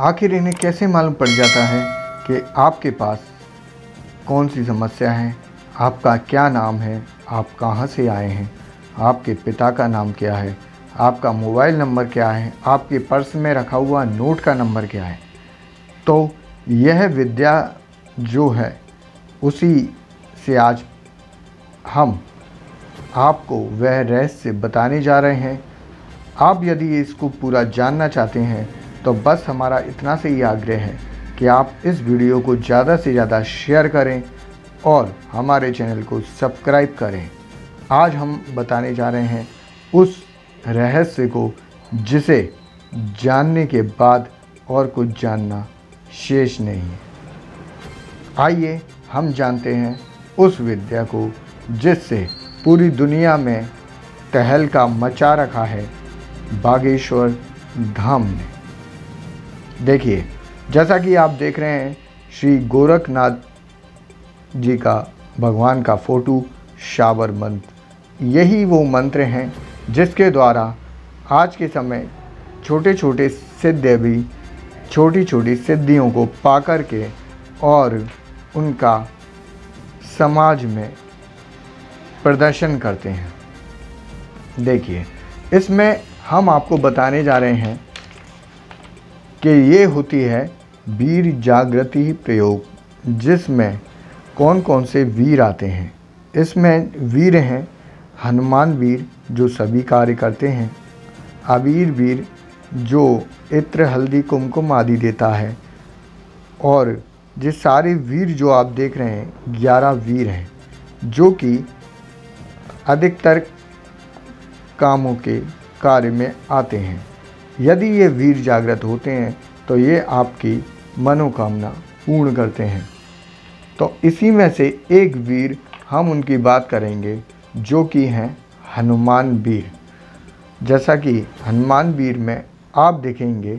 आखिर इन्हें कैसे मालूम पड़ जाता है कि आपके पास कौन सी समस्या है, आपका क्या नाम है, आप कहाँ से आए हैं, आपके पिता का नाम क्या है, आपका मोबाइल नंबर क्या है, आपके पर्स में रखा हुआ नोट का नंबर क्या है। तो यह विद्या जो है उसी से आज हम आपको वह रहस्य बताने जा रहे हैं। आप यदि इसको पूरा जानना चाहते हैं तो बस हमारा इतना से ही आग्रह है कि आप इस वीडियो को ज़्यादा से ज़्यादा शेयर करें और हमारे चैनल को सब्सक्राइब करें। आज हम बताने जा रहे हैं उस रहस्य को जिसे जानने के बाद और कुछ जानना शेष नहीं है। आइए हम जानते हैं उस विद्या को जिससे पूरी दुनिया में तहलका मचा रखा है बागेश्वर धाम ने। देखिए, जैसा कि आप देख रहे हैं श्री गोरखनाथ जी का भगवान का फोटो शाबर मंत्र, यही वो मंत्र हैं जिसके द्वारा आज के समय छोटे छोटे सिद्ध भी छोटी छोटी सिद्धियों को पा कर के और उनका समाज में प्रदर्शन करते हैं। देखिए, इसमें हम आपको बताने जा रहे हैं कि ये होती है वीर जागृति प्रयोग, जिसमें कौन कौन से वीर आते हैं। इसमें वीर हैं हनुमान वीर जो सभी कार्य करते हैं, अबीर वीर जो इत्र हल्दी कुमकुम आदि देता है, और ये सारे वीर जो आप देख रहे हैं 11 वीर हैं जो कि अधिकतर कामों के कार्य में आते हैं। यदि ये वीर जागृत होते हैं तो ये आपकी मनोकामना पूर्ण करते हैं। तो इसी में से एक वीर हम उनकी बात करेंगे जो कि हैं हनुमान वीर। जैसा कि हनुमान वीर में आप देखेंगे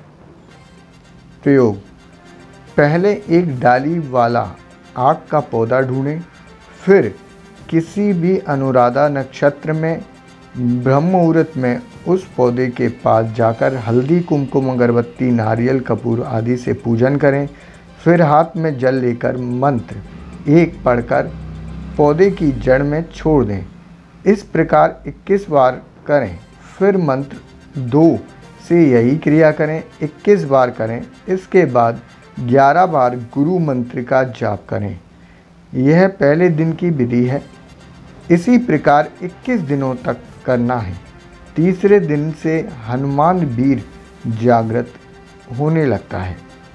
प्रयोग, पहले एक डाली वाला आक का पौधा ढूंढें, फिर किसी भी अनुराधा नक्षत्र में ब्रह्म मुहूर्त में उस पौधे के पास जाकर हल्दी कुमकुम अगरबत्ती नारियल कपूर आदि से पूजन करें, फिर हाथ में जल लेकर मंत्र एक पढ़कर पौधे की जड़ में छोड़ दें। इस प्रकार 21 बार करें, फिर मंत्र 2 से यही क्रिया करें, 21 बार करें। इसके बाद 11 बार गुरु मंत्र का जाप करें। यह पहले दिन की विधि है। इसी प्रकार 21 दिनों तक करना है। तीसरे दिन से हनुमान वीर जागृत होने लगता है।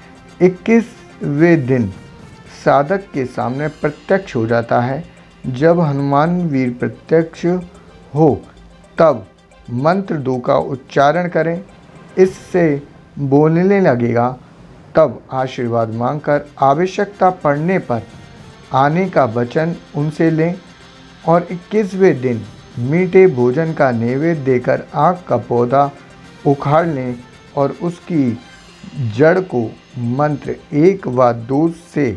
21वें दिन साधक के सामने प्रत्यक्ष हो जाता है। जब हनुमान वीर प्रत्यक्ष हो तब मंत्र 2 का उच्चारण करें। इससे बोलने लगेगा, तब आशीर्वाद मांगकर आवश्यकता पड़ने पर आने का वचन उनसे लें और 21वें दिन मीठे भोजन का नैवेद्य देकर आक का पौधा उखाड़ लें और उसकी जड़ को मंत्र 1 व 2 से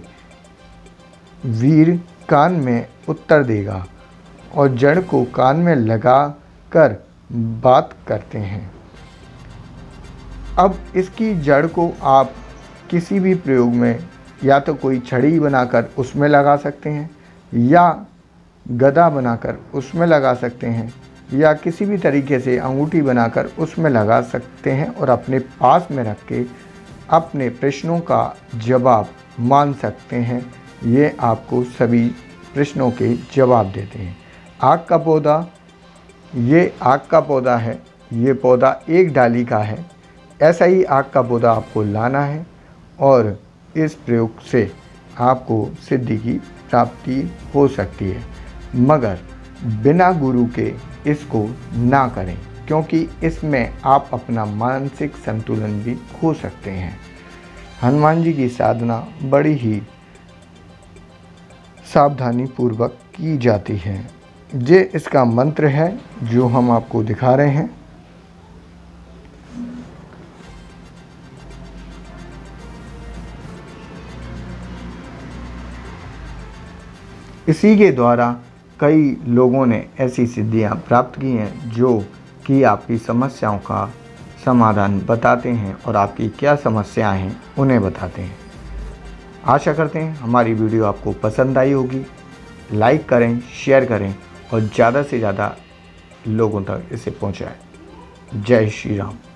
वीर कान में उत्तर देगा और जड़ को कान में लगा कर बात करते हैं। अब इसकी जड़ को आप किसी भी प्रयोग में या तो कोई छड़ी बनाकर उसमें लगा सकते हैं, या गदा बनाकर उसमें लगा सकते हैं, या किसी भी तरीके से अंगूठी बनाकर उसमें लगा सकते हैं और अपने पास में रख के अपने प्रश्नों का जवाब मान सकते हैं। ये आपको सभी प्रश्नों के जवाब देते हैं। आक का पौधा, ये आक का पौधा है। ये पौधा एक डाली का है। ऐसा ही आक का पौधा आपको लाना है और इस प्रयोग से आपको सिद्धि की प्राप्ति हो सकती है, मगर बिना गुरु के इसको ना करें, क्योंकि इसमें आप अपना मानसिक संतुलन भी खो सकते हैं। हनुमान जी की साधना बड़ी ही सावधानी पूर्वक की जाती है। ये इसका मंत्र है जो हम आपको दिखा रहे हैं। इसी के द्वारा कई लोगों ने ऐसी सिद्धियां प्राप्त की हैं जो कि आपकी समस्याओं का समाधान बताते हैं और आपकी क्या समस्याएं हैं उन्हें बताते हैं। आशा करते हैं हमारी वीडियो आपको पसंद आई होगी। लाइक करें, शेयर करें और ज़्यादा से ज़्यादा लोगों तक इसे पहुंचाएं। जय श्री राम।